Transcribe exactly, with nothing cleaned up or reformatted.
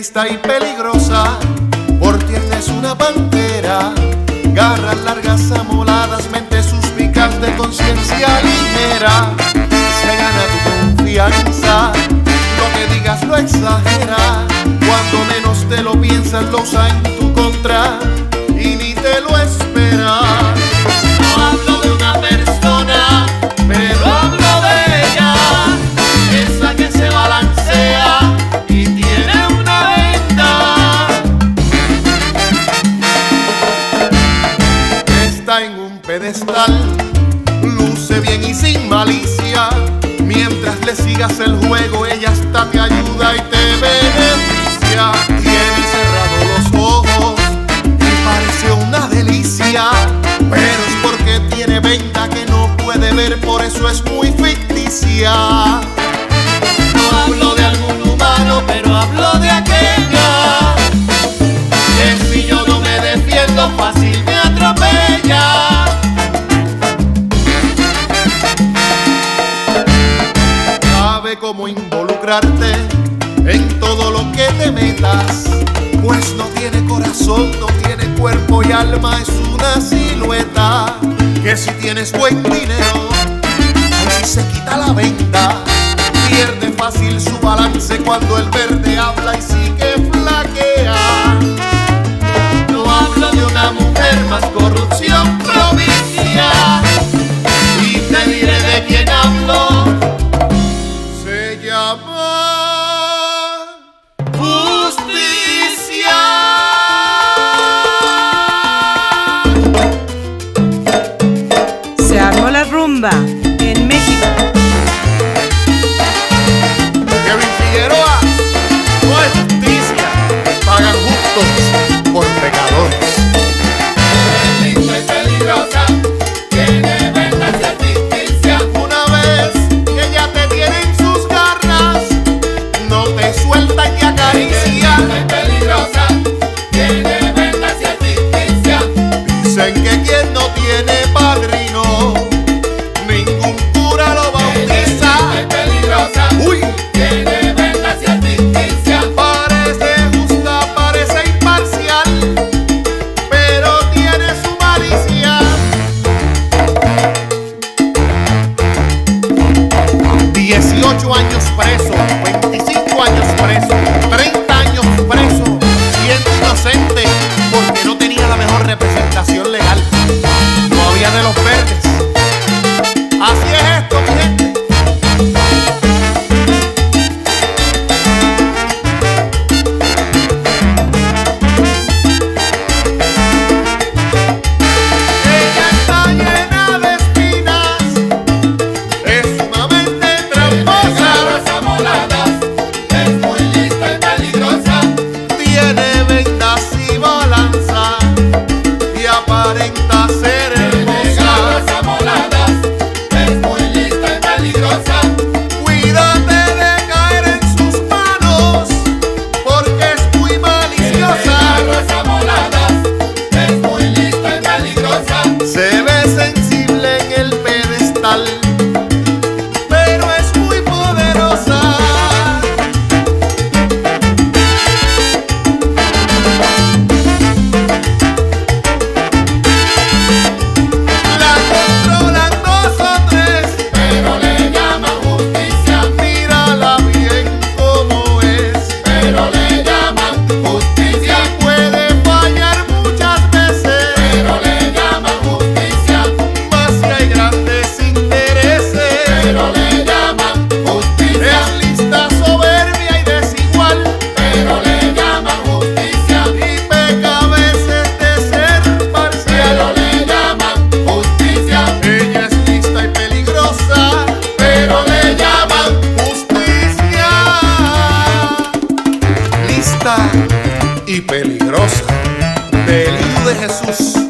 lista y peligrosa, por tierna es una pantera, garras largas amoladas, mente suspicaz de conciencia ligera. Se gana tu confianza, lo que digas lo exagera, cuando menos te lo piensas lo usa en tu contra y ni te lo esperas. No hablo de una persona, pero hablo de ella, esa que se balancea y tiene una venda. Está en un pedestal, luce bien y sin malicia, mientras le sigas el juego ella hasta te ayuda y te beneficia. Tiene cerrados los ojos y parece una delicia, pero es porque tiene venda que no puede ver, por eso es muy ficticia. No hablo de algún humano, pero hablo de aquella que si yo no me defiendo fácil me atropella. Sabe cómo involucrarte en todo lo que te metas, pues no tiene corazón, no tiene cuerpo y alma, es una silueta que si tienes buen dinero, ahí sí se quita la venda. Pierde fácil su balance cuando el verde habla y sí que flaquea. No hablo de una mujer, más corrupción provincia, y te diré de quién hablo. Se llama justicia. Se armó la rumba en México. Kevin Figueroa, no es justicia, pagan justos por pecadores. Lista y peligrosa, tiene vendas y artificia. Una vez que ella te tiene en sus garras, no te suelta y te acaricia. Lista y peligrosa, tiene vendas y artificia. Dicen que quien no tiene padrino, ningún cura lo bautiza. Lista y peligrosa, uy, tiene vendas y artificia. Parece justa, parece imparcial, pero tiene su malicia. dieciocho años preso, veinticinco años preso, treinta años preso, siendo inocente porque no tenía la mejor representación legal. No había de los verdes. Así es esto, mi gente. Ella está llena de espinas, es sumamente tramposa, es muy lista y peligrosa, tiene vendas y balanza y aparenta ser hermosa. Es muy lista y peligrosa, cuídate de caer en sus manos porque es muy maliciosa. Es muy lista y peligrosa, se ve sensible en el pedestal, pero es muy poderosa. La controlan dos o tres, pero le llaman justicia. Mírala bien como es, pero le llaman justicia. Puede fallar muchas veces, pero le llaman justicia. Más que hay grandes intereses, pero le llaman justicia. Es lista, soberbia y desigual, pero le llaman justicia. Y peca a veces de ser parcial, pero le llaman justicia. Ella es lista y peligrosa, pero le llaman justicia. Lista y peligrosa, del Hijo de Jesús.